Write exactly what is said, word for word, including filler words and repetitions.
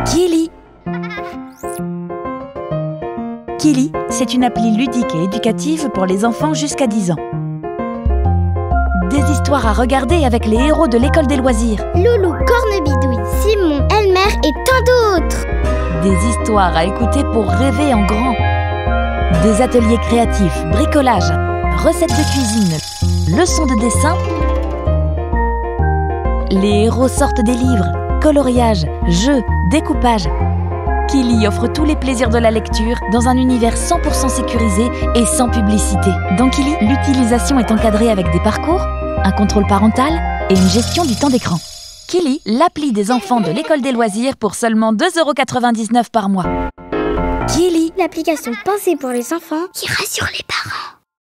Kili. Kili, c'est une appli ludique et éducative pour les enfants jusqu'à dix ans. Des histoires à regarder avec les héros de l'école des loisirs. Loulou, Cornebidouille, Simon, Elmer et tant d'autres. Des histoires à écouter pour rêver en grand. Des ateliers créatifs, bricolage, recettes de cuisine, leçons de dessin. Les héros sortent des livres, coloriage, jeux, découpage. Kili offre tous les plaisirs de la lecture dans un univers cent pour cent sécurisé et sans publicité. Dans Kili, l'utilisation est encadrée avec des parcours, un contrôle parental et une gestion du temps d'écran. Kili, l'appli des enfants de l'école des loisirs pour seulement deux euros quatre-vingt-dix-neuf par mois. Kili, l'application pensée pour les enfants qui rassure les parents.